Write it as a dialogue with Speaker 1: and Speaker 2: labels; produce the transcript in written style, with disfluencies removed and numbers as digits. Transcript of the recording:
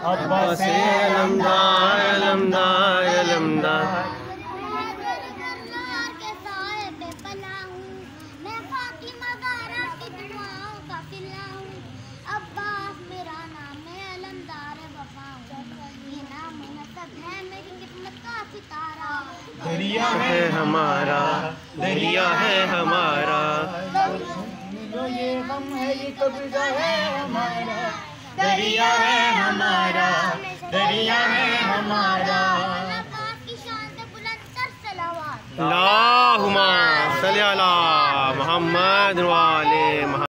Speaker 1: अब्बास अलमदार अलमदार अलमदार।
Speaker 2: दरिया है हमारा,
Speaker 1: दरिया है हमारा,
Speaker 2: ये गम है ये कब्जा है हमारा। दरिया है हमारा, दरिया है हमारा।
Speaker 1: अल्लाहुम्मा सल्ली अला मोहम्मद वाले